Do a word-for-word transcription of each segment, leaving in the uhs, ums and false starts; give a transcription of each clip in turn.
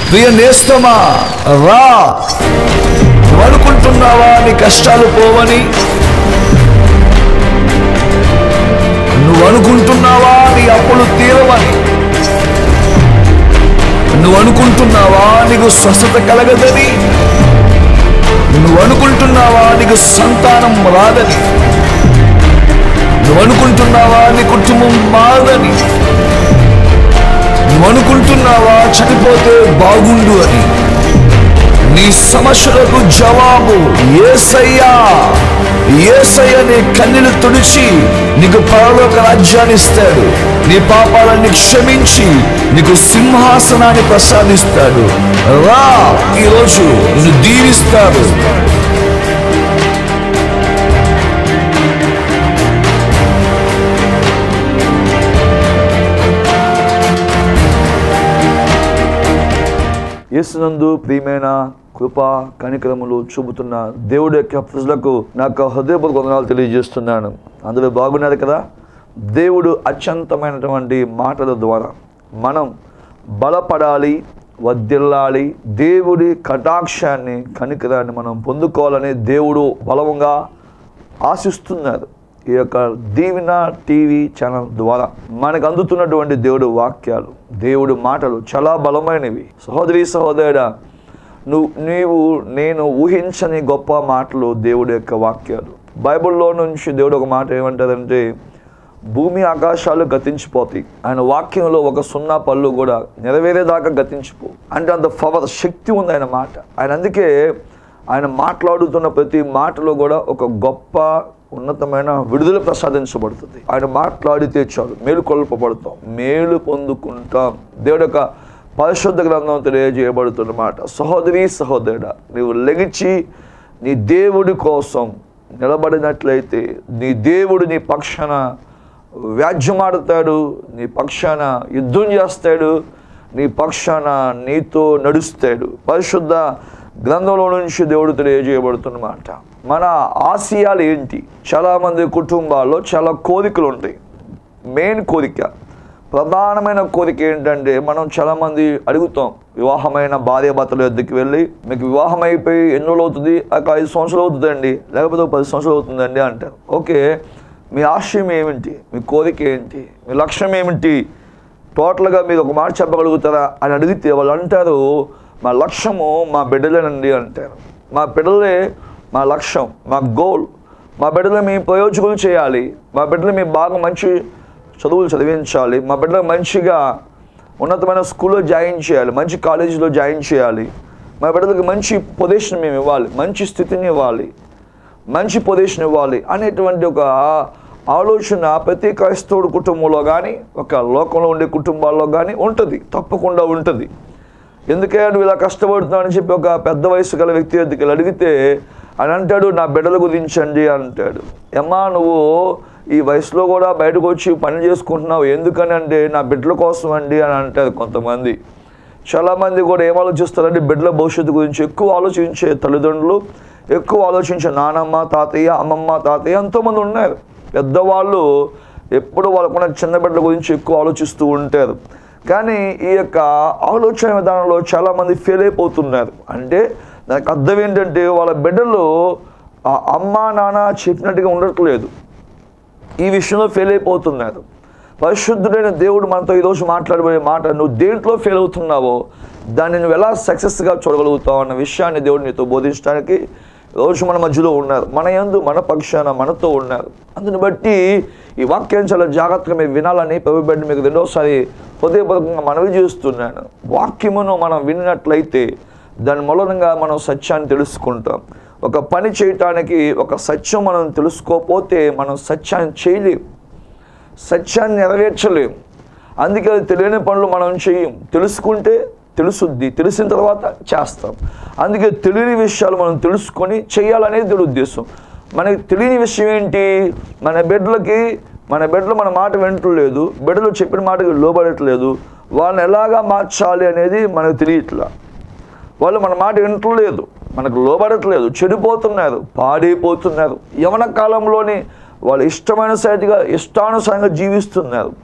ప్రియ నేస్తమా రా. నువ్వు అనుకుంటున్నావా నీ కష్టాలు పోవని? నువ్వు అనుకుంటున్నావా నీ అప్పులు తీరవని? నువ్వు అనుకుంటున్నావా నీకు స్వస్థత కలగదని? నువ్వు అనుకుంటున్నావా నీకు సంతానం రాదని? నువ్వు అనుకుంటున్నావా నీ కుటుంబం మారదని? నువ్వు అనుకుంటున్నావా చనిపోతే బాగుండు అని? నీ సమస్యలకు జవాబు యేసయ్యా. యేసయ్య నీ కన్నీళ్లు తుడిచి నీకు పరలోక రాజ్యాన్ని ఇస్తాడు. నీ పాపాలన్నీ క్షమించి నీకు సింహాసనాన్ని ప్రసాదిస్తాడు. రా, ఈరోజు నిన్ను దీవిస్తాడు. యేసునందు ప్రియమైన కృప కనికరములు చూపుతున్న దేవుడి యొక్క ప్రజలకు నాకు హృదయపూర్వక వందనాలు తెలియజేస్తున్నాను. అందులో బాగున్నారు కదా. దేవుడు అత్యంతమైనటువంటి మాటల ద్వారా మనం బలపడాలి, వర్ధిల్లాలి. దేవుడి కటాక్షాన్ని కనికరాన్ని మనం పొందుకోవాలని దేవుడు బలంగా ఆశిస్తున్నారు. ఈ యొక్క దీవెన టీవీ ఛానల్ ద్వారా మనకు అందుతున్నటువంటి దేవుడు వాక్యాలు, దేవుడు మాటలు చాలా బలమైనవి. సహోదరి సహోదరుడా, నువ్వు నీవు నేను ఊహించని గొప్ప మాటలు దేవుడి యొక్క వాక్యాలు. బైబిల్లో నుంచి దేవుడు ఒక మాట ఏమంటారంటే, భూమి ఆకాశాలు గతించిపోతాయి, ఆయన వాక్యంలో ఒక సున్నా పళ్ళు కూడా నెరవేరేదాకా గతించిపో అంటే అంత పవర్ శక్తి ఉంది ఆయన మాట. ఆయన అందుకే ఆయన మాట్లాడుతున్న ప్రతి మాటలో కూడా ఒక గొప్ప ఉన్నతమైన విడుదల ప్రసాదించబడుతుంది. ఆయన మాట్లాడితే చాలు మేలు కొల్పబడతాం, మేలు పొందుకుంటాం. దేవుడి యొక్క పరిశుద్ధ గ్రంథం తెలియజేయబడుతున్నమాట. సహోదరి సహోదరుడా, నీవు లెగిచి నీ దేవుడి కోసం నిలబడినట్లయితే నీ దేవుడు నీ పక్షాన వ్యాజ్యమాడతాడు, నీ పక్షాన యుద్ధం చేస్తాడు, నీ పక్షాన నీతో నడుస్తాడు. పరిశుద్ధ గ్రంథంలో నుంచి దేవుడు తెలియజేయబడుతున్నమాట. మన ఆశయాలు ఏంటి? చాలామంది కుటుంబాల్లో చాలా కోరికలు ఉంటాయి. మెయిన్ కోరిక, ప్రధానమైన కోరిక ఏంటంటే, మనం చాలామంది అడుగుతాం, వివాహమైన భార్య భర్తల వద్దకు వెళ్ళి, మీకు వివాహం అయిపోయి ఎన్ని రోజులు అవుతుంది? ఒక ఐదు సంవత్సరాలు అవుతుందండి, లేకపోతే పది సంవత్సరాలు అవుతుందండి అంటారు. ఓకే, మీ ఆశయం ఏమిటి? మీ కోరిక ఏంటి? మీ లక్ష్యం ఏమిటి? టోటల్గా మీరు ఒక మాట చెప్పగలుగుతారా అని అడిగితే వాళ్ళు అంటారు, మా లక్ష్యము మా బిడ్డలేనండి అంటారు. మా బిడ్డలే మా లక్ష్యం, మా గోల్. మా బిడ్డలు మీ ప్రయోజకులు చేయాలి, మా బిడ్డలు మీ బాగా మంచి చదువులు చదివించాలి, మా బిడ్డలు మంచిగా ఉన్నతమైన స్కూల్లో జాయిన్ చేయాలి, మంచి కాలేజీలో జాయిన్ చేయాలి, మా బిడ్డలకు మంచి పొజిషన్ మేము ఇవ్వాలి, మంచి స్థితిని ఇవ్వాలి, మంచి పొజిషన్ ఇవ్వాలి అనేటువంటి ఒక ఆలోచన ప్రతి క్రైస్తవుడు కుటుంబంలో కానీ ఒక లోకంలో ఉండే కుటుంబాల్లో కానీ ఉంటుంది, తప్పకుండా ఉంటుంది. ఎందుకే నువ్వు ఇలా కష్టపడుతున్నావు అని చెప్పి ఒక పెద్ద వయసు గల వ్యక్తి దగ్గరికి అడిగితే అని అంటాడు, నా బిడ్డల గురించండి అంటాడు. అమ్మా, నువ్వు ఈ వయసులో కూడా బయటకు వచ్చి పని చేసుకుంటున్నావు ఎందుకని అంటే, నా బిడ్డల కోసం అండి అని అంటారు కొంతమంది. చాలామంది కూడా ఏం ఆలోచిస్తారంటే, బిడ్డల భవిష్యత్తు గురించి ఎక్కువ ఆలోచించే తల్లిదండ్రులు, ఎక్కువ ఆలోచించే నానమ్మ తాతయ్య అమ్మమ్మ తాతయ్య ఎంతోమంది ఉన్నారు. పెద్దవాళ్ళు ఎప్పుడు వాళ్ళకున్న చిన్న బిడ్డల గురించి ఎక్కువ ఆలోచిస్తూ ఉంటారు. కానీ ఈ యొక్క ఆలోచన విధానంలో చాలామంది ఫెయిల్ అయిపోతున్నారు. అంటే దానికి అర్థం ఏంటంటే, వాళ్ళ బిడ్డలు ఆ అమ్మ నాన్న చెప్పినట్టుగా ఉండట్లేదు, ఈ విషయంలో ఫెయిల్ అయిపోతున్నారు. పరిశుద్ధుడైన దేవుడు మనతో ఈరోజు మాట్లాడబోయే మాట, నువ్వు దేంట్లో ఫెయిల్ అవుతున్నావో దాన్ని నువ్వు ఎలా సక్సెస్గా చూడగలుగుతావు అన్న విషయాన్ని దేవుడు నీతో బోధించడానికి రోజు మన మధ్యలో ఉన్నారు, మన యందు మన పక్షాన మనతో ఉన్నారు. అందుని బట్టి ఈ వాక్యం చాలా జాగ్రత్తగా మీరు వినాలని ప్రభుబెడ్డి మీకు రెండోసారి హృదయపూర్వకంగా మనవి చేస్తున్నాను. వాక్యమును మనం విన్నట్లయితే దాని మూలంగా మనం సత్యాన్ని తెలుసుకుంటాం. ఒక పని చేయటానికి ఒక సత్యం మనం తెలుసుకోకపోతే మనం సత్యాన్ని చేయలేం, సత్యాన్ని నెరవేర్చలేం. అందుకే తెలియని పనులు మనం చేయం. తెలుసుకుంటే తెలుసుద్ది, తెలిసిన తర్వాత చేస్తాం. అందుకే తెలియని విషయాలు మనం తెలుసుకొని చేయాలనేది దేవుడి ఉద్దేశం. మనకి తెలియని విషయం ఏంటి? మన బిడ్డలకి మన బిడ్డలు మన మాట వింటలేదు, బిడ్డలు చెప్పిన మాటకి లోబడట్లేదు, వాళ్ళని ఎలాగా మార్చాలి అనేది మనకు తెలియట్లా. వాళ్ళు మన మాట వింటలేదు, మనకు లోబడట్లేదు, చెడిపోతున్నారు, పాడైపోతున్నారు. యవన కాలంలోని వాళ్ళు ఇష్టమైన సైతిగా ఇష్టానుసారంగా జీవిస్తున్నారు.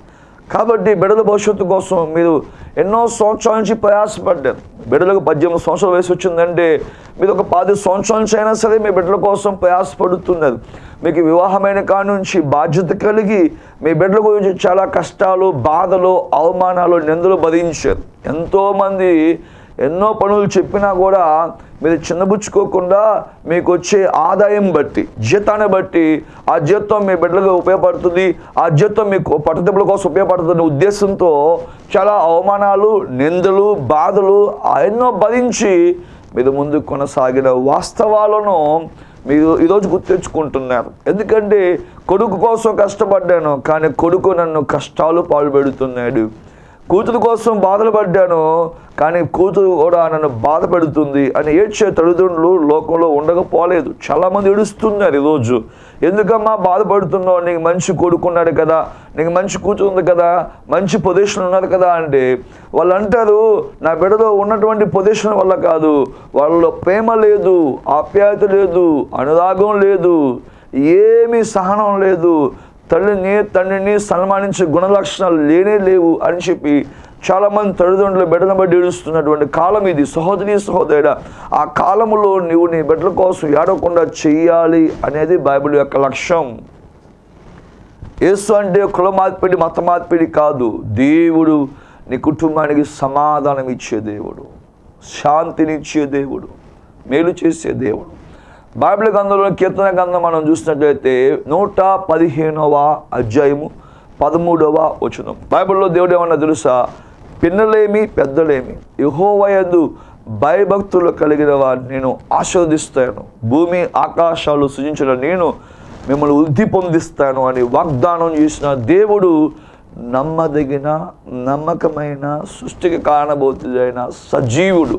కాబట్టి బిడ్డల భవిష్యత్తు కోసం మీరు ఎన్నో సంవత్సరాల నుంచి ప్రయాసపడ్డారు. బిడ్డలకు పద్దెనిమిది సంవత్సరాల వయసు వచ్చిందంటే మీరు ఒక పది సంవత్సరాల నుంచి అయినా సరే మీ బిడ్డల కోసం ప్రయాసపడుతున్నారు. మీకు వివాహమైన కాడి నుంచి బాధ్యత కలిగి మీ బిడ్డల గురించి చాలా కష్టాలు, బాధలు, అవమానాలు, నిందలు భరించారు. ఎంతోమంది ఎన్నో పనులు చెప్పినా కూడా మీరు చిన్నబుచ్చుకోకుండా మీకు వచ్చే ఆదాయం బట్టి, జీతాన్ని బట్టి ఆ జీతం మీ బిడ్డలకు ఉపయోగపడుతుంది, ఆ జీతం మీకు పట్టుదల కోసం ఉపయోగపడుతున్న ఉద్దేశంతో చాలా అవమానాలు, నిందలు, బాధలు ఎన్నో భరించి మీరు ముందుకు కొనసాగిన వాస్తవాలను మీరు ఈరోజు గుర్తించుకుంటున్నారు. ఎందుకంటే కొడుకు కోసం కష్టపడ్డాను కానీ కొడుకు నన్ను కష్టాలు పాల్పెడుతున్నాడు. కూతురు కోసం బాధలు పడ్డాను కానీ కూతురు కూడా నన్ను బాధ పెడుతుంది అని ఏడ్చే తల్లిదండ్రులు లోకంలో ఉండకపోలేదు. చాలామంది ఏడుస్తున్నారు ఈరోజు. ఎందుకమ్మా బాధపడుతున్నావు? నీకు మంచి కొడుకున్నాడు కదా, నీకు మంచి కూతురు ఉంది కదా, మంచి పొజిషన్ ఉన్నారు కదా అంటే వాళ్ళు అంటారు నా బిడ్డలో ఉన్నటువంటి పొజిషన్ వల్ల కాదు, వాళ్ళలో ప్రేమ లేదు, ఆప్యాయత లేదు, అనురాగం లేదు, ఏమీ సహనం లేదు, తల్లిని తండ్రిని సన్మానించే గుణలక్షణాలు లేనే లేవు అని చెప్పి చాలామంది తల్లిదండ్రులు బిడ్డను బట్టి ఏడుస్తున్నటువంటి కాలం ఇది. సహోదరి సహోదరుడా, ఆ కాలంలో నువ్వు నీ బిడ్డల కోసం ఏడవకుండా చెయ్యాలి అనేది బైబిల్ యొక్క లక్ష్యం. యేసు అంటే కుల మార్పిడి, మత మార్పిడి కాదు. దేవుడు నీ కుటుంబానికి సమాధానం ఇచ్చే దేవుడు, శాంతినిచ్చే దేవుడు, మేలు చేసే దేవుడు. బైబిల్ గ్రంథంలో కీర్తన గ్రంథం మనం చూసినట్లయితే నూట పదిహేనవ అధ్యాయము పదమూడవ వచనం. బైబిల్లో దేవుడు ఏమన్నా తెలుసా? పిన్నలేమి పెద్దలేమి యెహోవా యందు భయభక్తులు కలిగిన వారిని నేను ఆశీర్వదిస్తాను, భూమి ఆకాశాలు సృజించిన నేను మిమ్మల్ని వృద్ధి పొందిస్తాను అని వాగ్దానం చేసిన దేవుడు నమ్మదగిన, నమ్మకమైన, సృష్టికి కారణభూతుడైన సజీవుడు.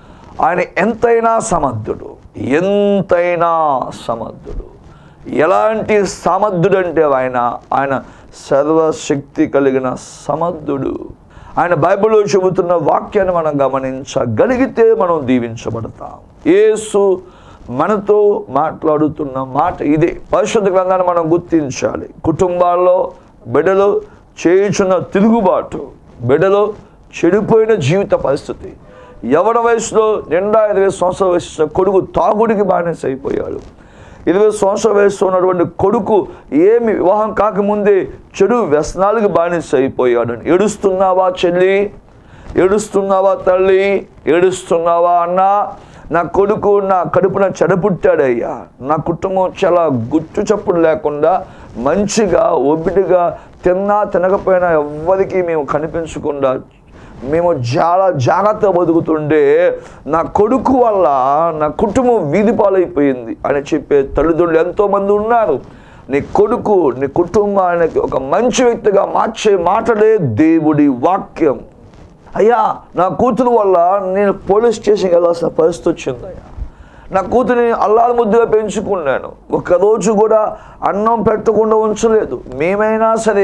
ఆయన ఎంతైనా సమర్థుడు, ఎంతైనా సమర్థుడు. ఎలాంటి సమర్థుడు అంటే ఆయన ఆయన సర్వశక్తి కలిగిన సమర్థుడు. ఆయన బైబిల్లో చెబుతున్న వాక్యాన్ని మనం గమనించగలిగితే మనం దీవించబడతాం. యేసు మనతో మాట్లాడుతున్న మాట ఇదే. పరిశుద్ధ గ్రంథాన్ని మనం గుర్తించాలి. కుటుంబాల్లో బిడ్డలు చేయుచున్న తిరుగుబాటు, బిడ్డలు చెడిపోయిన జీవిత పరిస్థితి, యవన వయసులో నిండా ఇరవై సంవత్సరాల వయసు కొడుకు తాగుడికి బానిస అయిపోయాడు. ఇరవై సంవత్సరాల వయసులో ఉన్నటువంటి కొడుకు ఏమి వివాహం కాకముందే చెడు వ్యసనాలకు బానిస అయిపోయాడు. ఏడుస్తున్నావా చెల్లి? ఏడుస్తున్నావా తల్లి? ఏడుస్తున్నావా అన్నా? నా కొడుకు నా కడుపున చెడపుట్టాడయ్యా. నా కుటుంబం చాలా గుట్టు చప్పుడు లేకుండా మంచిగా ఒబ్బిటిగా తిన్నా తినకపోయినా ఎవ్వరికి మేము కనిపించకుండా మేము చాలా జాగ్రత్తగా బతుకుతుండే నా కొడుకు వల్ల నా కుటుంబం వీధి పాలైపోయింది అని చెప్పే తల్లిదండ్రులు ఎంతోమంది ఉన్నారు. నీ కొడుకు నీ కుటుంబానికి ఒక మంచి వ్యక్తిగా మార్చే మాటలే దేవుడి వాక్యం. అయ్యా నా కూతురు వల్ల నేను పోలీస్ స్టేషన్కి వెళ్ళాల్సిన పరిస్థితి వచ్చింది. అయ్యా నా కూతురిని అల్లారు ముద్దుగా పెంచుకున్నాను, ఒక్కరోజు కూడా అన్నం పెట్టకుండా ఉంచలేదు. మేమైనా సరే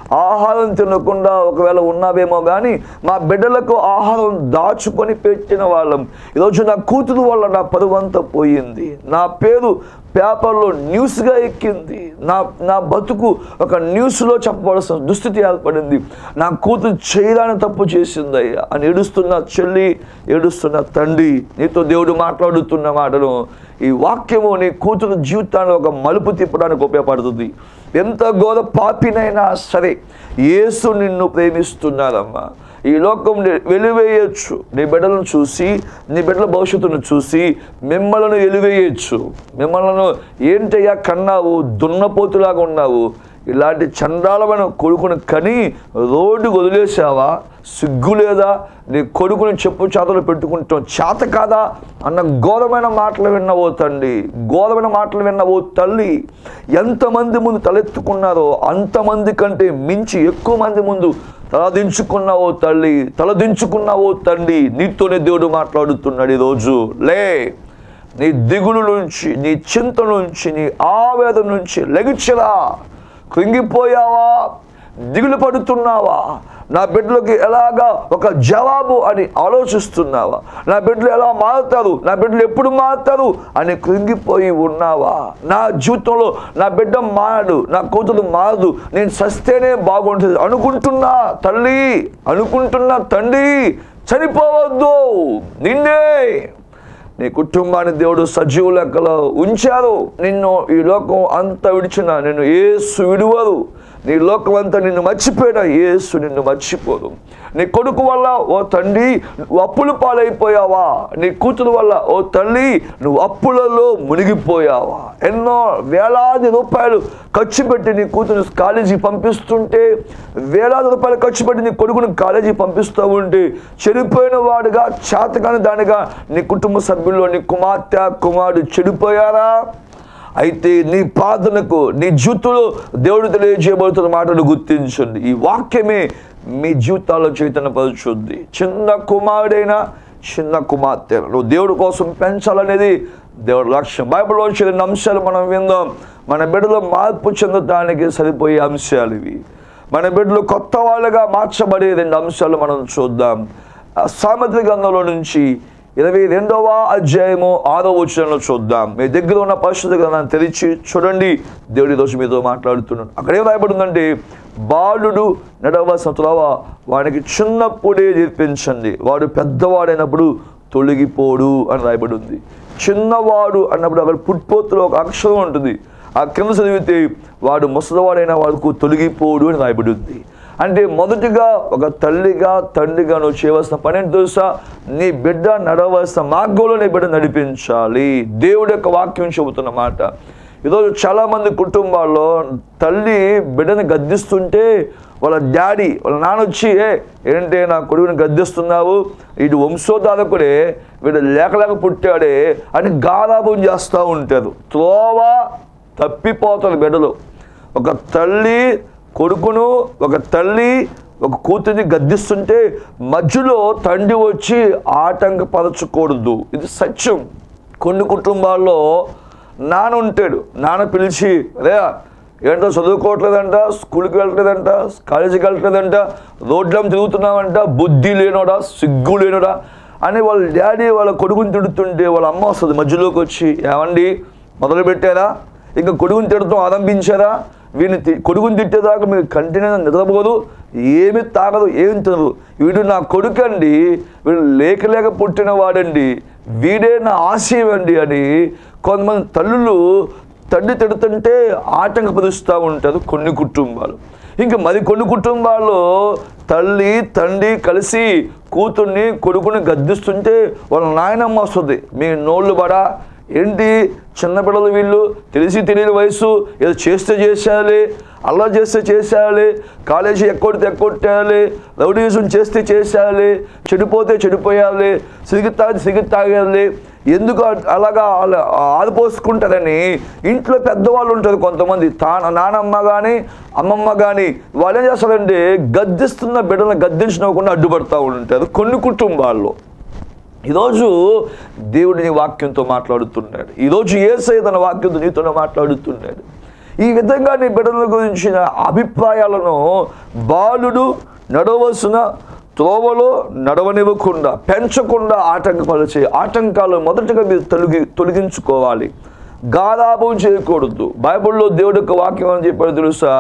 ఆహారం తినకుండా ఒకవేళ ఉన్నావేమో కానీ మా బిడ్డలకు ఆహారం దాచుకొని పెట్టిన వాళ్ళం. ఈరోజు నా కూతురు వల్ల నా పరువంతా పోయింది, నా పేరు పేపర్లో న్యూస్గా ఎక్కింది, నా నా బతుకు ఒక న్యూస్లో చెప్పవలసిన దుస్థితి ఏర్పడింది. నా కూతురు చేయడాన్ని తప్పు చేసిందయ్యా అని ఏడుస్తున్న చెల్లి, ఏడుస్తున్న తండ్రి, నీతో దేవుడు మాట్లాడుతున్న మాటను ఈ వాక్యము నీ కూతురు జీవితాన్ని ఒక మలుపు తిప్పడానికి ఉపయోగపడుతుంది. ఎంత ఘోర పాపినైనా సరే యేసు నిన్ను ప్రేమిస్తున్నారమ్మా. ఈ లోకం వెలివేయచ్చు. నీ బిడ్డలను చూసి, నీ బిడ్డల భవిష్యత్తును చూసి మిమ్మల్ని వెలివేయచ్చు. మిమ్మల్ని ఏంటయ్యా కన్నావు, దున్నపోతులాగా ఉన్నావు, ఇలాంటి చండాలమైన కొడుకుని కని రోడ్డు వదిలేసావా? సిగ్గు లేదా? నీ కొడుకుని చెప్పు చేతలు పెట్టుకుంటాం చేత కాదా అన్న ఘోరమైన మాటలు విన్నవో తండ్రి, ఘోరమైన మాటలు విన్నవో తల్లి. ఎంతమంది ముందు తలెత్తుకున్నారో అంతమంది కంటే మించి ఎక్కువ మంది ముందు తలదించుకున్నావో తల్లి, తలదించుకున్నావో తండ్రి. నీతోనే దేవుడు మాట్లాడుతున్నాడు ఈరోజు. లే, నీ దిగులు నుంచి, నీ చింత నుంచి, నీ ఆవేదన నుంచి లెగిచ్చరా. కృంగిపోయావా? దిగులు పడుతున్నావా? నా బిడ్డలకి ఎలాగా ఒక జవాబు అని ఆలోచిస్తున్నావా? నా బిడ్డలు ఎలా మారుతారు, నా బిడ్డలు ఎప్పుడు మారుతారు అని కృంగిపోయి ఉన్నావా? నా జీవితంలో నా బిడ్డ మారడు, నా కూతురు మారదు, నేను చస్తేనే బాగుంటుంది అనుకుంటున్నా తల్లి, అనుకుంటున్నా తండ్రి, చనిపోవద్దు. నిన్నే, నీ కుటుంబాన్ని దేవుడు సజీవ లెక్కలో ఉంచారు. నిన్ను ఈ లోకం అంతా విడిచిన నిన్ను యేసు విడువరు. నీ లోకం అంతా నిన్ను మర్చిపోయినా యేసు నిన్ను మర్చిపోదు. నీ కొడుకు వల్ల ఓ తండ్రి నువ్వు అప్పులు పాలైపోయావా? నీ కూతురు వల్ల ఓ తల్లి నువ్వు అప్పులలో మునిగిపోయావా? ఎన్నో వేలాది రూపాయలు ఖర్చు పెట్టి నీ కూతురు కాలేజీ పంపిస్తుంటే, వేలాది రూపాయలు ఖర్చు పెట్టి నీ కొడుకుని కాలేజీ పంపిస్తూ ఉంటే, చెడిపోయిన వాడుగా, చేతకాని దానిగా నీ కుటుంబ సభ్యుల్లో నీ కుమార్తె కుమారుడు చెడిపోయారా? అయితే నీ ప్రార్థనకు, నీ జీవితంలో దేవుడు తెలియజేయబడుతున్న మాటలు గుర్తించండి. ఈ వాక్యమే మీ జీవితాల్లో చైతన్యపరుచుద్ది. చిన్న కుమారుడైనా చిన్న కుమార్తె నువ్వు దేవుడి కోసం పెంచాలనేది దేవుడి లక్ష్యం. బైబిల్లో రెండు అంశాలు మనం విందాం. మన బిడ్డలో మార్పు చెందడానికి సరిపోయే అంశాలు ఇవి. మన బిడ్డలు కొత్త వాళ్ళుగా మార్చబడే రెండు అంశాలు మనం చూద్దాం. సామెతల గ్రంథంలో నుంచి ఇరవై రెండవ అధ్యాయము ఆరో వచనంలో చూద్దాం. మీ దగ్గర ఉన్న పరిశుద్ధ గ్రంథాన్ని తెరిచి చూడండి. దేవుడి రోజు మీతో మాట్లాడుతున్నాడు. అక్కడ ఏం రాయబడిందంటే, బాలుడు నడవలసిన త్రోవ వాడికి చిన్నప్పుడే నేర్పించండి, వాడు పెద్దవాడైనప్పుడు తొలగిపోడు అని రాయబడి ఉంది. చిన్నవాడు అన్నప్పుడు అక్కడ పుట్పోతులో ఒక అక్షరం ఉంటుంది. ఆ కింద చదివితే వాడు ముసలివాడైన వాడుకు తొలగిపోడు అని రాయబడి ఉంది. అంటే మొదటిగా ఒక తల్లిగా తండ్రిగా నువ్వు చేయవలసిన పని ఏంటి తెలుసా? నీ బిడ్డ నడవలసిన మార్గంలో నీ బిడ్డ నడిపించాలి. దేవుడి యొక్క వాక్యం చెబుతున్న మాట. ఈరోజు చాలామంది కుటుంబాల్లో తల్లి బిడ్డని గద్దిస్తుంటే వాళ్ళ డాడీ వాళ్ళ నాన్న వచ్చి, ఏ ఏంటంటే నా కొడుకుని గద్దిస్తున్నావు, ఇటు వంశోధారకుడే, వీడు లేక లేక పుట్టాడే అని గారాబం చేస్తూ ఉంటారు. త్రోవ తప్పిపోతారు బిడ్డలు. ఒక తల్లి కొడుకును, ఒక తల్లి ఒక కూతురిని గద్దిస్తుంటే మధ్యలో తండ్రి వచ్చి ఆటంకపరచకూడదు. ఇది సత్యం. కొన్ని కుటుంబాల్లో నాన్న ఉంటాడు. నాన్న పిలిచి, అదే ఏంటో చదువుకోవట్లేదంట, స్కూల్కి వెళ్ళట్లేదంట, కాలేజీకి వెళ్ళట్లేదంట, రోడ్లం తిరుగుతున్నామంట, బుద్ధి లేనోడా, సిగ్గు లేనోడా అని వాళ్ళ డాడీ వాళ్ళ కొడుకుని తిడుతుంటే వాళ్ళ అమ్మ వస్తుంది మధ్యలోకి వచ్చి, ఏమండి మొదలు పెట్టారా? ఇంకా కొడుకుని తిడతాం ఆరంభించారా? వీడిని కొడుకుని తిట్టేదాకా మీరు కంటిన్యూ నిద్రపోదు, ఏమి తాగదు, ఏమి తినదు. వీడు నా కొడుకు అండి, వీడు లేక లేక పుట్టిన వాడండి, వీడే నా ఆశయం అండి అని కొంతమంది తల్లులు తండ్రి తిడుతుంటే ఆటంకపరుస్తూ ఉంటారు కొన్ని కుటుంబాలు. ఇంకా మరి కొన్ని కుటుంబాల్లో తల్లి తండ్రి కలిసి కూతుర్ని కొడుకుని గద్దిస్తుంటే వాళ్ళ నాయనమ్మ వస్తుంది, మీ నోళ్ళు బడా ఏంటి చిన్నపిల్లలు వీళ్ళు, తెలిసి తెలియని వయసు, ఏదో చేస్తే చేసేయాలి, అలా చేస్తే చేసేయాలి, కాలేజీ ఎక్కొడితే ఎక్కొట్టేయాలి, రౌడీజం చేస్తే చేసేయాలి, చెడిపోతే చెడిపోయాలి, సిగి తాగి సిగి తాగేయాలి, ఎందుకు అలాగా ఆదిపోసుకుంటారని ఇంట్లో పెద్దవాళ్ళు ఉంటారు కొంతమంది, తా నానమ్మ కానీ అమ్మమ్మ కానీ వాళ్ళు ఏం చేస్తారంటే గద్దిస్తున్న బిడ్డలను గద్దించకుండా అడ్డుపడతా ఉంటారు కొన్ని కుటుంబాల్లో. ఈరోజు దేవుడిని వాక్యంతో మాట్లాడుతున్నాడు. ఈరోజు యేసయ్య తన వాక్యంతో నీతో మాట్లాడుతున్నాడు. ఈ విధంగా నీ బిడ్డల గురించిన అభిప్రాయాలను బాలుడు నడవలసిన త్రోవలో నడవనివ్వకుండా, పెంచకుండా ఆటంకపరిచే ఆటంకాలు మొదటగా మీరు తొలగి తొలగించుకోవాలి. గారాబం చేయకూడదు. బైబిల్లో దేవుడి యొక్క వాక్యం అని చెప్పాడు తెలుసా?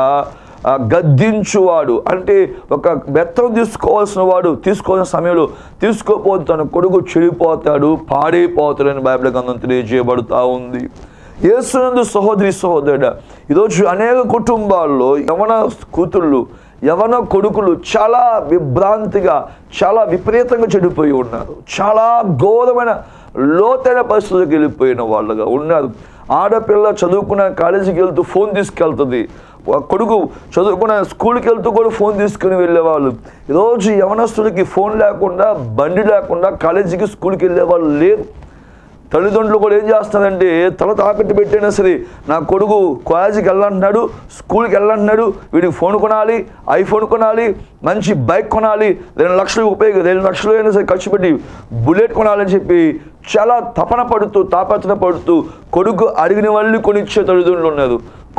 గద్దించువాడు అంటే ఒక బెత్తం తీసుకోవాల్సిన వాడు తీసుకోవాల్సిన సమయంలో తీసుకోపోతే తన కొడుకు చెడిపోతాడు, పాడైపోతాడని బైబిల్ గ్రంథం తెలియజేయబడుతూ ఉంది. యేసునందు సహోదరి సహోదరుడా, ఈరోజు అనేక కుటుంబాల్లో యవన కూతుళ్ళు యవన కొడుకులు చాలా విభ్రాంతిగా, చాలా విపరీతంగా చెడిపోయి ఉన్నారు. చాలా ఘోరమైన లోతైన పరిస్థితులకు వెళ్ళిపోయిన వాళ్ళుగా ఉన్నారు. ఆడపిల్ల చదువుకున్న కాలేజీకి వెళ్తూ ఫోన్ తీసుకెళ్తుంది, కొడుకు చదువుకున్న స్కూల్కి వెళ్తూ కూడా ఫోన్ తీసుకుని వెళ్ళేవాళ్ళు. ఈరోజు యవనస్తులకి ఫోన్ లేకుండా, బండి లేకుండా కాలేజీకి స్కూల్కి వెళ్ళేవాళ్ళు లేరు. తల్లిదండ్రులు కూడా ఏం చేస్తారంటే తల తాకట్టు పెట్టైనా సరే నా కొడుకు కాలేజీకి వెళ్ళంటున్నాడు, స్కూల్కి వెళ్ళంటున్నాడు, వీడికి ఫోన్ కొనాలి, ఐఫోన్ కొనాలి, మంచి బైక్ కొనాలి, రెండు లక్షలు ఉపయోగం రెండు లక్షలు అయినా సరే ఖర్చు పెట్టి బుల్లెట్ కొనాలని చెప్పి చాలా తపన పడుతూ తాపత్ర పడుతూ కొడుకు అడిగిన వాళ్ళు కొనిచ్చే తల్లిదండ్రులు ఉన్నారు.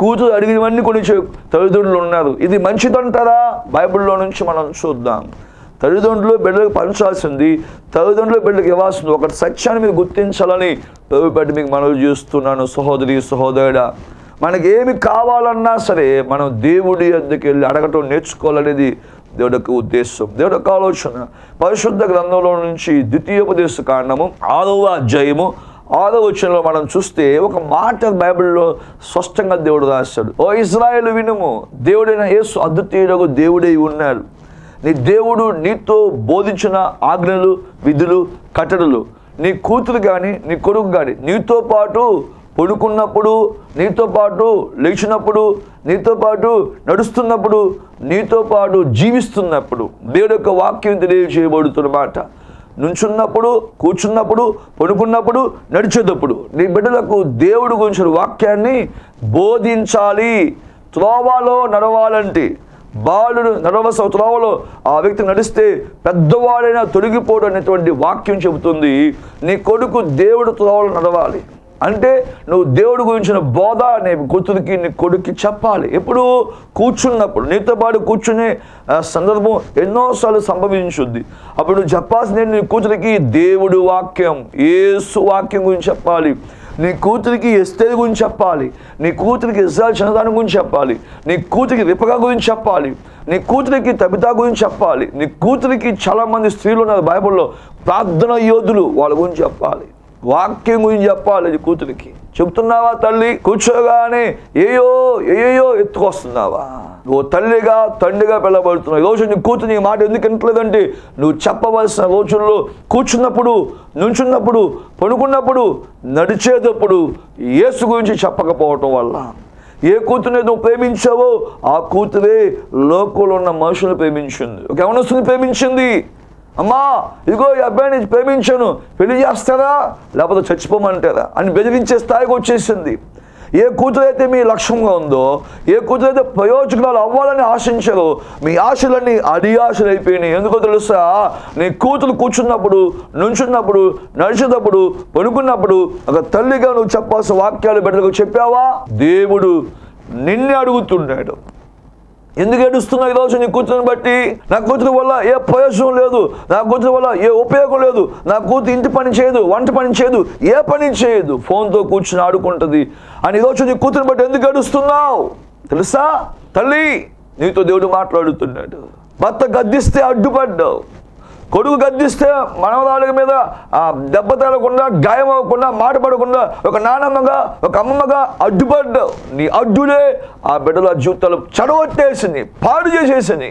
కూతురు అడిగినవన్నీ కొన్ని తల్లిదండ్రులు ఉన్నారు. ఇది మంచిదంటారా? బైబిల్లో నుంచి మనం చూద్దాం. తల్లిదండ్రులు బిడ్డలకు పంచాల్సింది, తల్లిదండ్రులు బిడ్డలకు ఇవ్వాల్సింది ఒకటి సత్యాన్ని మీరు గుర్తించాలని పెట్టి మీకు మనవి చేస్తున్నాను. సహోదరి సహోదరుడా, మనకి ఏమి కావాలన్నా సరే మనం దేవుడి వద్దకు వెళ్ళి అడగటం నేర్చుకోవాలనేది దేవుడి యొక్క ఉద్దేశం, దేవుడి యొక్క ఆలోచన. పరిశుద్ధ గ్రంథంలో నుంచి ద్వితీయోపదేశ కాండము ఆరవ అధ్యాయము ఆరవ వచనంలో మనం చూస్తే ఒక మాట బైబిల్లో స్పష్టంగా దేవుడు రాశాడు. ఓ ఇశ్రాయేలు వినుము, దేవుడైన యేసు అద్వితీయుడగు దేవుడై ఉన్నాడు. నీ దేవుడు నీతో బోధించిన ఆజ్ఞలు, విధులు, కట్టడలు నీ కూతురు కానీ నీ కొడుకు కానీ నీతో పాటు పడుకున్నప్పుడు, నీతో పాటు లేచినప్పుడు, నీతో పాటు నడుస్తున్నప్పుడు, నీతో పాటు జీవిస్తున్నప్పుడు దేవుడి యొక్క వాక్యం తెలియజేయబడుతున్నమాట. నుంచున్నప్పుడు, కూర్చున్నప్పుడు, పడుకున్నప్పుడు, నడిచేటప్పుడు నీ బిడ్డలకు దేవుడి గురించిన వాక్యాన్ని బోధించాలి. త్రోవలో నడవాలంటే, బాలుడు నడవలసిన త్రోవలో ఆ వ్యక్తి నడిస్తే పెద్దవాడైనా తొలగిపోవడం అనేటువంటి వాక్యం చెబుతుంది. నీ కొడుకు దేవుడు త్రోవలో నడవాలి అంటే నువ్వు దేవుడి గురించిన బోధ నీ కూతురికి నీ కొడుక్కి చెప్పాలి. ఎప్పుడు? కూర్చున్నప్పుడు, నీతో పాటు కూర్చునే సందర్భం ఎన్నోసార్లు సంభవించుద్ది. అప్పుడు నువ్వు చెప్పాల్సింది నీ కూతురికి దేవుడు వాక్యం, యేసు వాక్యం గురించి చెప్పాలి. నీ కూతురికి ఎస్తేరు గురించి చెప్పాలి, నీ కూతురికి ఇశ్రాయేలు చిన్నదాని గురించి చెప్పాలి, నీ కూతురికి రిపకా గురించి చెప్పాలి, నీ కూతురికి తబితా గురించి చెప్పాలి. నీ కూతురికి చాలామంది స్త్రీలు ఉన్నారు బైబిల్లో, ప్రార్థన యోధులు, వాళ్ళ గురించి చెప్పాలి. వాక్యం గురించి చెప్పాలి. నీ కూతురికి చెబుతున్నావా? తల్లి కూర్చోగానే ఏయో ఏయో ఎత్తుకొస్తున్నావా? నువ్వు తల్లిగా తండ్రిగా పిలవబడుతున్నావు. ఈరోజు నీ కూతురు నీ మాట ఎందుకు వినట్లేదంటే నువ్వు చెప్పవలసిన రోజుల్లో కూర్చున్నప్పుడు, నుంచున్నప్పుడు, పడుకున్నప్పుడు, నడిచేటప్పుడు యేసు గురించి చెప్పకపోవటం వల్ల. ఏ కూతురుని నువ్వు ప్రేమించావో ఆ కూతురే లోకంలో ఉన్న మనుషులను ప్రేమించింది. ఒక యవనస్తుని ప్రేమించింది. అమ్మా ఇదిగో ఈ అబ్బాయిని ప్రేమించాను, పెళ్లి చేస్తారా లేకపోతే చచ్చిపోమంటారా అని బెదిరించే స్థాయికి వచ్చేసింది. ఏ కూతురైతే మీ లక్ష్యంగా ఉందో, ఏ కూతురైతే ప్రయోజనాలు అవ్వాలని ఆశించారో మీ ఆశలన్నీ అడి ఆశలు అయిపోయినాయి. ఎందుకో తెలుసా? నీ కూతురు కూర్చున్నప్పుడు, నుంచున్నప్పుడు, నడిచేటప్పుడు, పడుకున్నప్పుడు ఒక తల్లిగా నువ్వు చెప్పాల్సిన వాక్యాలు బిడ్డలకు చెప్పావా? దేవుడు నిన్నే అడుగుతున్నాడు. ఎందుకు ఏడుస్తున్నావు ఈరోజు నీ కూతురుని బట్టి? నా కూతురు వల్ల ఏ ప్రయోజనం లేదు, నా కూతురు వల్ల ఏ ఉపయోగం లేదు, నా కూతురు ఇంటి పని చేయదు, వంట పని చేయదు, ఏ పని చేయదు, ఫోన్తో కూర్చుని ఆడుకుంటుంది అని ఈరోజు నీ కూతురుని బట్టి ఎందుకు ఏడుస్తున్నావు తెలుసా? తల్లి, నీతో దేవుడు మాట్లాడుతున్నాడు. భర్త గద్దిస్తే అడ్డుపడ్డావు, కొడుకు గద్దిస్తే మనవరాళ్ళ మీద దెబ్బ తగలకుండా, గాయం అవ్వకుండా, మాట పడకుండా ఒక నానమ్మగా, ఒక అమ్మమ్మగా అడ్డుపడ్డావు. నీ అడ్డులే ఆ బిడ్డల జీవితాలు చెడగొట్టేసింది, పాడు చేసేసింది.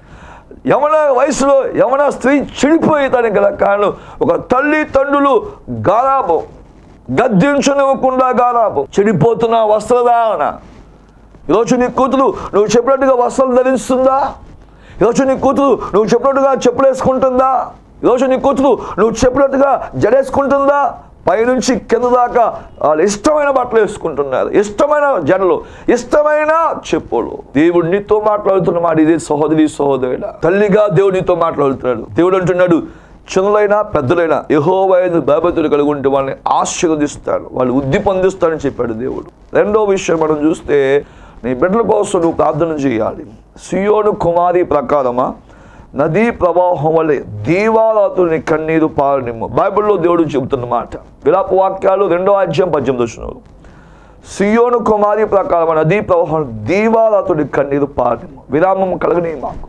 యవన వయసులో యవన స్త్రీ చెడిపోయేదానికి గల కారణం ఒక తల్లి తండ్రులు గారాబం, గద్దించనివ్వకుండా గారాబం. చెడిపోతున్న వస్త్రధారణ. ఈరోజు నీ కూతురు నువ్వు చెప్పినట్టుగా వస్త్రాలు ధరిస్తుందా? ఈరోజు నీ కూతురు నువ్వు చెప్పినట్టుగా చెప్పులు వేసుకుంటుందా? ఈరోజు నీ కూతురు నువ్వు చెప్పినట్టుగా జడేసుకుంటుందా? పైనుంచి కింద దాకా వాళ్ళు ఇష్టమైన బట్టలు వేసుకుంటున్నారు, ఇష్టమైన జడలు, ఇష్టమైన చెప్పులు. దేవుడు నీతో మాట్లాడుతున్న మాట ఇదే సహోదరి సహోదరుడా. తల్లిగా దేవుడు నీతో మాట్లాడుతున్నాడు. దేవుడు అంటున్నాడు, చిన్నలైనా పెద్దలైనా యెహోవా యందు భయభక్తులు కలిగి ఉంటే వాళ్ళని ఆశీర్వదిస్తాడు, వాళ్ళు వృద్ధి పొందిస్తాడని చెప్పాడు దేవుడు. రెండో విషయం మనం చూస్తే నీ బిడ్డల కోసం నువ్వు ప్రార్థన చేయాలి. సియోను కుమారి ప్రకారమా నదీ ప్రవాహం వలె దీవారాతుని కన్నీరు పారనిమ్ము. బైబిల్లో దేవుడు చెబుతున్న మాట. విలాప వాక్యాలు రెండో అధ్యాయం పద్దెనిమిది వచనాలు. సియోను కుమారి ప్రకారమా నదీ ప్రవాహం దీవారాతుని కన్నీరు పారనిమ్ము. విరామం కలగని మాకు.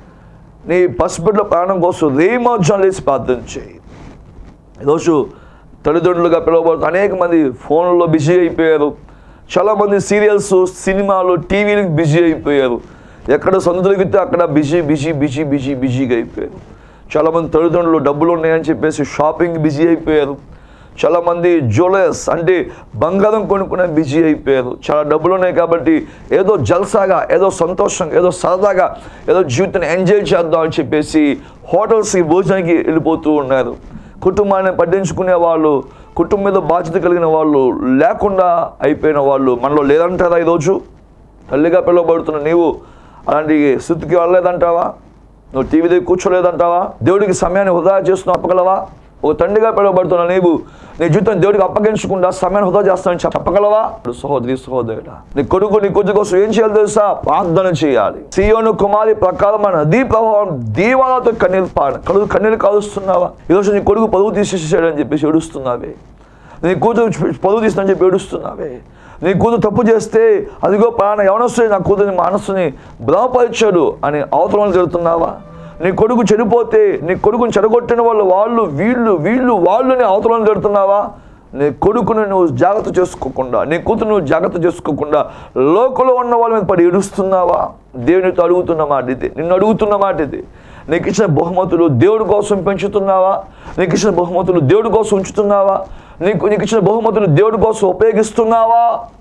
నీ పసిబిడ్డల ప్రాణం కోసం రేమోజం లేసి ప్రార్థన చేయి. ఈరోజు తల్లిదండ్రులుగా పిలువబడుతున్న అనేక మంది ఫోన్లో బిజీ అయిపోయారు. చాలామంది సీరియల్స్, సినిమాలు, టీవీలకు బిజీ అయిపోయారు. ఎక్కడ సొంత దొరికితే అక్కడ బిజీ బిజీ బిజీ బిజీ బిజీగా అయిపోయారు. చాలామంది తల్లిదండ్రులు డబ్బులు ఉన్నాయని చెప్పేసి షాపింగ్ బిజీ అయిపోయారు. చాలామంది జ్యువెలర్స్ అంటే బంగారం కొనుక్కునే బిజీ అయిపోయారు. చాలా డబ్బులు ఉన్నాయి కాబట్టి ఏదో జల్సాగా, ఏదో సంతోషంగా, ఏదో సరదాగా, ఏదో జీవితాన్ని ఎంజాయ్ చేద్దాం అని చెప్పేసి హోటల్స్కి భోజనానికి వెళ్ళిపోతూ ఉన్నారు. కుటుంబాన్ని పట్టించుకునే వాళ్ళు, కుటుంబం మీద బాధ్యత కలిగిన వాళ్ళు లేకుండా అయిపోయిన వాళ్ళు మనలో లేదంటారా? ఈరోజు తల్లిగా పిలువబడుతున్న నీవు అలాంటి స్థితికి వెళ్ళలేదంటావా? నువ్వు టీవీ దగ్గర కూర్చోలేదంటావా? దేవుడికి సమయాన్ని వృధా చేస్తున్నావు, ఆపగలవా? ఒక తండ్రిగా పిలువబడుతున్న నీవు నీ జీవితం దేవుడికి అప్పగించకుండా సమయాన్ని హృదా చేస్తానని చెప్పగలవా? సహోదరి సహోదరుడా, నీ కొడుకు నీ కొద్ది కోసం ఏం చేయాలి తెలుసా? ప్రార్థన చేయాలి. సీయోను కుమారి ప్రకారమైన నదీ ప్రవాహం దీవాలతో కన్నీరు పాడ కడుగు కన్నీరు కాలుస్తున్నావా? ఈరోజు నీ కొడుకు పరువు తీసేసాడు అని చెప్పేసి ఏడుస్తున్నావే. నీ కూతురు పరువు తీసిందని చెప్పి ఏడుస్తున్నావే. నీ కూతురు తప్పు చేస్తే అదిగో ప్రాణ యవనస్తుని నా కూతురిని మనస్సుని భ్రమపరిచాడు అని అవతలను తిడుతున్నావా? నీ కొడుకు చెడిపోతే నీ కొడుకుని చెడగొట్టిన వాళ్ళు వాళ్ళు వీళ్ళు వీళ్ళు వాళ్ళని అవతలను తిడుతున్నావా? నీ కొడుకుని నువ్వు జాగ్రత్త చేసుకోకుండా, నీ కూతురు నువ్వు జాగ్రత్త చేసుకోకుండా లోకంలో ఉన్న వాళ్ళ మీద పడి ఏడుస్తున్నావా? దేవునితో అడుగుతున్న మాట ఇది, నిన్ను అడుగుతున్న మాట ఇది. నీకు ఇచ్చిన బహుమతులు దేవుడి కోసం పెంచుతున్నావా? నీకు ఇచ్చిన బహుమతులు దేవుడి కోసం ఉంచుతున్నావా? నీకు నీకు ఇచ్చిన బహుమతులు దేవుడి కోసం ఉపయోగిస్తున్నావా?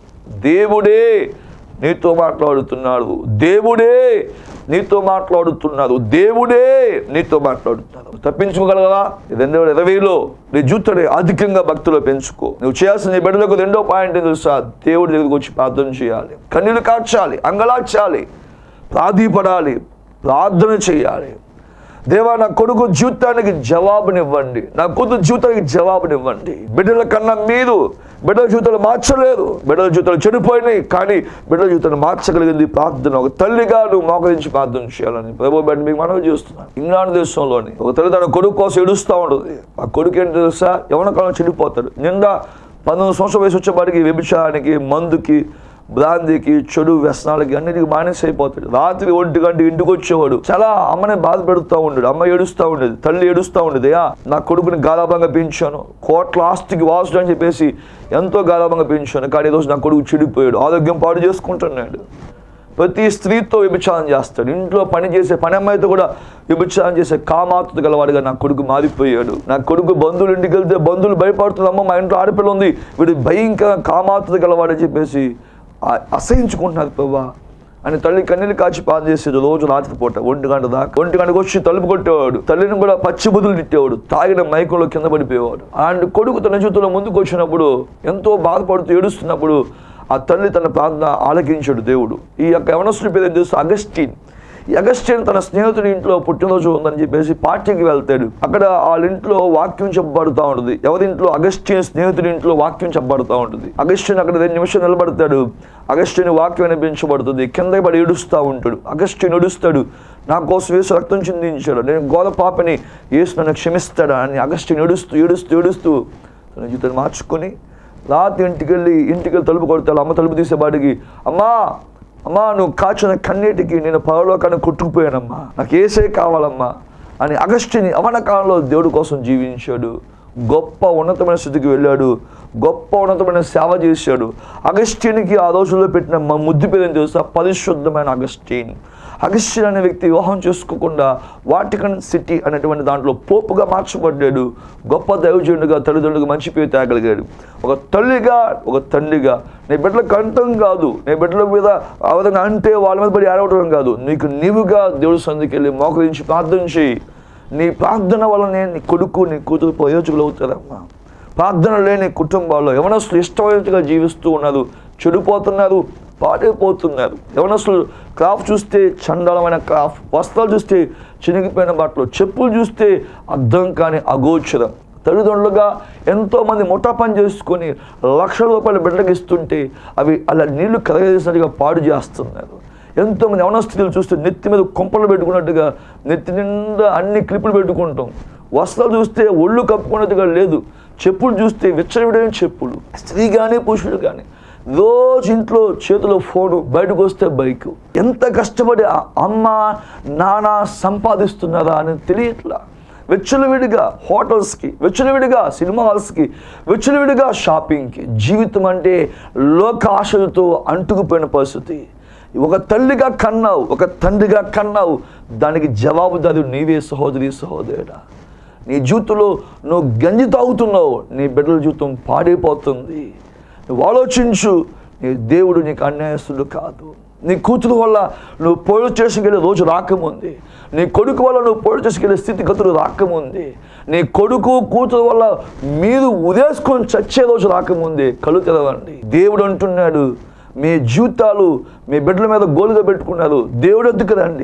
దేవుడే నీతో మాట్లాడుతున్నాడు. దేవుడే నీతో మాట్లాడుతున్నారు. దేవుడే నీతో మాట్లాడుతున్నారు. తప్పించుకోగలవా? రెండు వేల ఇరవైలో నీ జీవితాన్ని అధికంగా భక్తిలో పెంచుకో. నువ్వు చేయాల్సిన నీ బిడ్డలకు రెండో పాయింట్ తెలుసా? దేవుడి దగ్గరికి వచ్చి ప్రార్థన చేయాలి, కన్నీళ్ళు కార్చాలి, అంగలార్చాలి, ప్రాధీపడాలి, ప్రార్థన చేయాలి. దేవా, నా కొడుకు జీవితానికి జవాబునివ్వండి, నా కూతురు జీవితానికి జవాబునివ్వండి. బిడ్డల కన్నా మీరు బిడ్డల జీవితాలు మార్చలేరు. బిడ్డల జీవితాలు చెడిపోయినాయి, కానీ బిడ్డల జీవితాన్ని మార్చగలిగింది ప్రార్థన. ఒక తల్లిగా నువ్వు మోకరించి ప్రార్థన చేయాలని ప్రభు బిడ్డ మీకు మనవి చేస్తున్నాను. ఇంగ్లాండ్ దేశంలోని ఒక తల్లి తన కొడుకు కోసం ఏడుస్తూ ఉంటుంది. ఆ కొడుకు ఏంటి తెలుసా? యవన కాలం చెడిపోతాడు. నిండా పంతొమ్మిది సంవత్సరం వయసు వచ్చేపాటికి వ్యభిచారానికి, మందుకి, బ్రాంతికి, చెడు వ్యసనాలకి అన్నిటికీ బానిస అయిపోతాడు. రాత్రి ఒంటి గంట ఇంటికి వచ్చేవాడు. చాలా అమ్మని బాధ పెడుతూ ఉండేది. అమ్మ ఏడుస్తూ ఉండేది, తల్లి ఏడుస్తూ ఉండేది. నా కొడుకుని గారాభంగా పెంచాను, కోట్ల ఆస్తికి వాసుడు అని చెప్పేసి ఎంతో గారాభంగా పెంచాను, కానీ ఈరోజు నా కొడుకు చెడిపోయాడు, ఆరోగ్యం పాడు చేసుకుంటున్నాడు. ప్రతి స్త్రీతో వ్యభిచారం చేస్తాడు. ఇంట్లో పని చేసే పని అమ్మాయితో కూడా వ్యభిచారం చేసే కామాతుత గలవాడిగా నా కొడుకు మారిపోయాడు. నా కొడుకు బంధువులు ఇంటికి వెళ్తే బంధువులు భయపడుతున్నామో, మా ఇంట్లో ఆడపిల్ల ఉంది, వీడు భయంకర కామాతుత గలవాడని చెప్పేసి అసహించుకుంటున్నారు ప్రభా అని తల్లి కన్నీళ్ళు కాచి ప్రార్థన చేసేది. రోజు రాత్రి పూట ఒంటి గంట దాకా ఒంటి గంటకు వచ్చి తలుపు కొట్టేవాడు. తల్లిని కూడా పచ్చి బుద్ధులు తిట్టేవాడు. తాగిన మైకంలో కింద పడిపోయేవాడు. అలాంటి కొడుకు తన జీవితంలో ముందుకు వచ్చినప్పుడు, ఎంతో బాధపడుతూ ఏడుస్తున్నప్పుడు ఆ తల్లి తన ప్రార్థన ఆలకించాడు దేవుడు. ఈ యొక్క యవనస్తుడి పేరు ఏం తెలుసు? అగస్టిన్. ఈ అగస్టిన్ తన స్నేహితుడి ఇంట్లో పుట్టినరోజు ఉందని చెప్పేసి పార్టీకి వెళ్తాడు. అక్కడ వాళ్ళ ఇంట్లో వాక్యం చెప్పబడుతూ ఉంటుంది. ఎవరింట్లో? అగస్టిన్ స్నేహితుడి ఇంట్లో వాక్యం చెప్పబడుతూ ఉంటుంది. అగస్టిన్ అక్కడ రెండు నిమిషం నిలబడతాడు. అగస్టిన్ వాక్యం వినిపించబడుతుంది. కింద పడి ఏడుస్తూ ఉంటాడు. అగస్టిన్ ఏడుస్తాడు, నా కోసం యేసు రక్తం చిందించాడు, నేను ఘోర పాపని, యేసు నన్ను క్షమిస్తాడా అని అగస్టిన్ ఏడుస్తూ ఏడుస్తూ ఏడుస్తూ తన జీవితాన్ని మార్చుకొని రాత్రి ఇంటికి వెళ్ళి ఇంటికి వెళ్ళి తలుపు కొడతాడు. అమ్మ తలుపు తీసేపాటికి, అమ్మా అమ్మా నువ్వు కాచిన కన్నీటికి నేను పరలోకాన్ని కొట్టుకుపోయానమ్మా, నాకు ఏసే కావాలమ్మా అని అగస్టిన్ యవన కాలంలో దేవుడి కోసం జీవించాడు. గొప్ప ఉన్నతమైన స్థితికి వెళ్ళాడు. గొప్ప ఉన్నతమైన సేవ చేశాడు. అగస్టిన్కి ఆ రోజుల్లో పెట్టిన మా ముద్దు పేరు ఏం తెలుసా? పరిశుద్ధమైన అగస్టిన్. అగస్టిన్ అనే వ్యక్తి వివాహం చేసుకోకుండా వాటికన్ సిటీ అనేటువంటి దాంట్లో పోపుగా మార్చబడ్డాడు. గొప్ప దైవజనుడిగా, తల్లిదండ్రులుగా మంచి పేరు తేగలిగాడు. ఒక తల్లిగా, ఒక తండ్రిగా నీ బిడ్డల కంఠం కాదు, నీ బిడ్డల మీద ఆ విధంగా అంటే వాళ్ళ మీద పడి ఆడవడం కాదు, నీకు నీవుగా దేవుడి సన్నిధికి వెళ్ళి మోకరించి ప్రార్థన చేయి. నీ ప్రార్థన వల్లనే నీ కొడుకు, నీ కూతురు ప్రయోజకులు అవుతారమ్మా. ప్రార్థన లేని కుటుంబాల్లో యవనస్తులు ఇష్టమైనట్టుగా జీవిస్తూ ఉన్నారు, చెడిపోతున్నారు, పాడైపోతున్నారు. యవనస్తులు క్రాఫ్ట్ చూస్తే చండాలమైన క్రాఫ్ట్, వస్త్రాలు చూస్తే చినిగిపోయిన బట్టలు, చెప్పులు చూస్తే అర్థం కాని అగోచరం. తల్లిదండ్రులుగా ఎంతోమంది ముఠా పని చేసుకొని లక్షల రూపాయలు బిడ్డకి ఇస్తుంటే అవి అలా నీళ్లు కరగేసినట్టుగా పాడు చేస్తున్నారు. ఎంతోమంది యవనస్తులు చూస్తే నెత్తి మీద కొంపలు పెట్టుకున్నట్టుగా నెత్తి నిండా అన్ని క్లిప్పులు పెట్టుకుంటాం. వస్త్రాలు చూస్తే ఒళ్ళు కప్పుకున్నట్టుగా లేదు, చెప్పులు చూస్తే విచ్చలవిడైన చెప్పులు. స్త్రీ కానీ పురుషుడు కానీ రోజు ఇంట్లో చేతిలో ఫోను, బయటకు వస్తే బైక్. ఎంత కష్టపడి అమ్మ నాన్న సంపాదిస్తున్నారా అని తెలియట్లా. విచ్చలవిడిగా హోటల్స్కి, విచ్చలవిడిగా సినిమా హాల్స్కి, విచ్చలవిడిగా షాపింగ్కి. జీవితం అంటే లోక ఆశలతో అంటుకుపోయిన పరిస్థితి. ఒక తల్లిగా కన్నావు, ఒక తండ్రిగా కన్నావు, దానికి జవాబుదారు నీవే సహోదరి సహోదరుడా. నీ జీవితంలో నువ్వు గంజి తాగుతున్నావు, నీ బిడ్డల జీవితం పాడైపోతుంది. నువ్వు ఆలోచించు, నీ దేవుడు నీకు అన్యాయస్తుడు కాదు. నీ కూతురు వల్ల నువ్వు పోలీస్ స్టేషన్కి వెళ్ళే రోజు రాకముంది, నీ కొడుకు వల్ల నువ్వు పోలీస్ స్టేషన్కి వెళ్ళే స్థితిగతులు రాకముంది, నీ కొడుకు కూతురు వల్ల మీరు ఉదేసుకొని చచ్చే రోజు రాకముందే కళ్ళు తెరవండి. దేవుడు అంటున్నాడు, మీ జీవితాలు మీ బిడ్డల మీద గోలుగా పెట్టుకున్నారు, దేవుడు ఎద్దుకు రండి.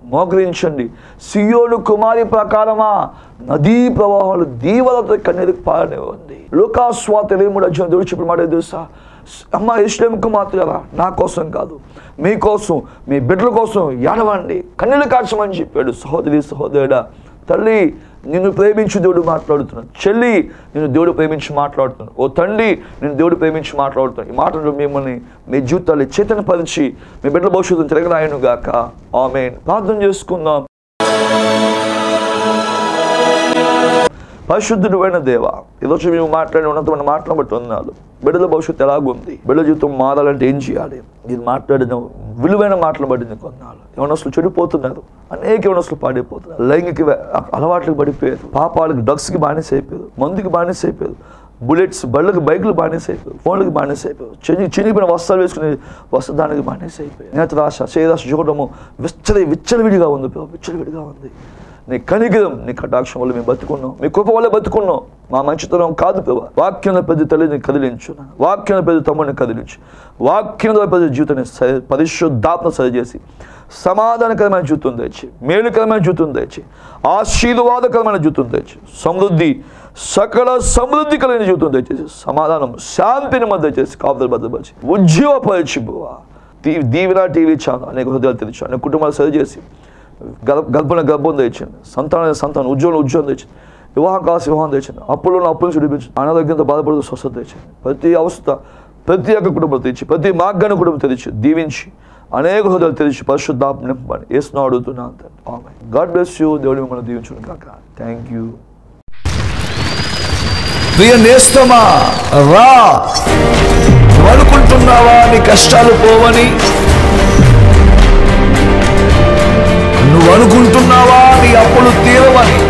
మోకరించండి. సియోను కుమారి ప్రకారమా నదీ ప్రవాహాలు దీవలతో కన్నీరికి పారనివ్వండి. లూకా సువార్త ఇరవై మూడు అధ్యాయం దేవుడు చెప్పిన మాట తెలుసా? అమ్మ యెరూషలేము కుమార్తెలారా, నా కోసం కాదు మీకోసం మీ బిడ్డల కోసం ఏడవండి, కన్నీళ్ళు కార్చమని చెప్పాడు. సహోదరి సహోదరుడా, తల్లి నిన్ను ప్రేమించి దేవుడు మాట్లాడుతున్నాడు. చెల్లి నిన్ను దేవుడు ప్రేమించి మాట్లాడుతున్నాడు. ఓ తండ్రి నిన్ను దేవుడు ప్రేమించి మాట్లాడుతున్నాడు. ఈ మాటలు మిమ్మల్ని మీ జీవితాన్ని చైతన్యపరిచి మీ బిడ్డల భవిష్యత్తును తిరగరాయను గాక. ఆమేన్. ప్రార్థన చేసుకుందాం. పరిశుద్ధుడు అయిన దేవా, ఈరోజు మేము మాట్లాడిన ఉన్నతమైన మాటలను బట్టి ఉన్నాడు. బిడ్డల భవిష్యత్తు ఎలాగుంది, బిడ్డల జీవితం మారాలంటే ఏం చేయాలి, నేను మాట్లాడిన విలువైన మాటలు బట్టి నీకు కొన్నాళ్ళు. యవనస్తులు చెడిపోతున్నారు, అనేక యవనస్తులు పాడైపోతున్నారు, లైంగిక అలవాట్లకు పడిపోయారు, పాపాలకు డ్రగ్స్కి బానిస అయిపోయారు, మందుకి బానిస అయిపోయారు, బుల్లెట్స్ బళ్ళకి బైకులు బానిస అయిపోయారు, ఫోన్లకి బానిస అయిపోయారు, చిని చినిగిపోయిన వస్త్రాలు వేసుకునే వస్త్రదానికి బానిస అయిపోయారు. నేత్రాశ చేరాశ చూడటము విచ్చలి విచ్చలవిడిగా ఉంది, విచ్చలవిడిగా ఉంది. నీ కనికరం నీ కటాక్షం వల్ల మేము బతుకున్నాం, మీ కృప వల్ల బతుకున్నాం. మా మంచితనం కాదు ప్రభా. వాక్యంలో పెద్ద తల్లిని కదిలించు, వాక్యంలో పెద్ద తమ్ముడిని కదిలించు, వాక్యంలో పెద్ద జీవితాన్ని సరి పరిశుద్ధాత్మ సరిచేసి సమాధానకరమైన జీవితం తెచ్చి, మేలుకరమైన జీవితం తెచ్చి, ఆశీర్వాదకరమైన జీవితం తెచ్చి, సమృద్ధి సకల సమృద్ధి కలిగిన జీవితం తెచ్చేసి, సమాధానం శాంతిని మధ్య చేసి కాపుదల భద్రపరిచి ఉద్యోగపరిచి దీ దీవెన టీవీ ఛానల్ అనేక హృదయాలు తెచ్చి అనేక కుటుంబాలు సరిచేసి గర్భ గర్భన గర్భం తెచ్చింది, సంతాన సంతానం ఉద్యోగం ఉద్యోగం తెచ్చింది, వివాహం కాసి వివాహం తెచ్చింది, అప్పుల్లో అప్పులను చూపించింది, అనారోగ్యంతో బాధపడుతూ స్వస్థత తెచ్చింది. ప్రతి అవస్థ ప్రతి ఒక్క కుటుంబం తెచ్చి ప్రతి మార్గాన్ని కుటుంబం తెచ్చి దీవించి అనేక హృదయాలు తెరిచి పరిశుద్ధాత్మ నింపమని యేసును అడుగుతున్నాను. ఆమేన్. God bless you. దేవుడు మిమ్మల్ని దీవించును గాక. Thank you. ప్రియ నేస్తమా, రా. నువ్వు అనుకుంటున్నావా నీ కష్టాలు పోవని? నువ్వు అనుకుంటున్నావా నీ అప్పులు తీరవని?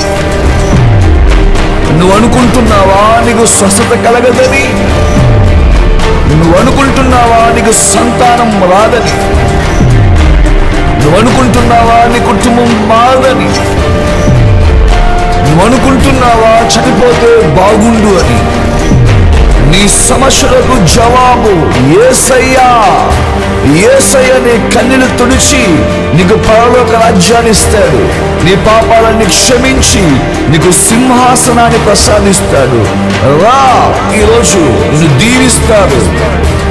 నువ్వు అనుకుంటున్నావా నీకు స్వస్థత కలగదని? నువ్వు అనుకుంటున్నావా నీకు సంతానం రాదని? నువ్వు అనుకుంటున్నావా నీ కుటుంబం మారదని? నువ్వు అనుకుంటున్నావా చనిపోతే బాగుండు అని? నీ సమస్యలకు జవాబు యేసయ్యా. యేసయ్య నీ కన్నీళ్లు తుడిచి నీకు పరలోక రాజ్యాన్ని ఇస్తాడు. నీ పాపాలన్నీ క్షమించి నీకు సింహాసనాన్ని ప్రసాదిస్తాడు. రా, ఈరోజు నిన్ను దీవిస్తాడు.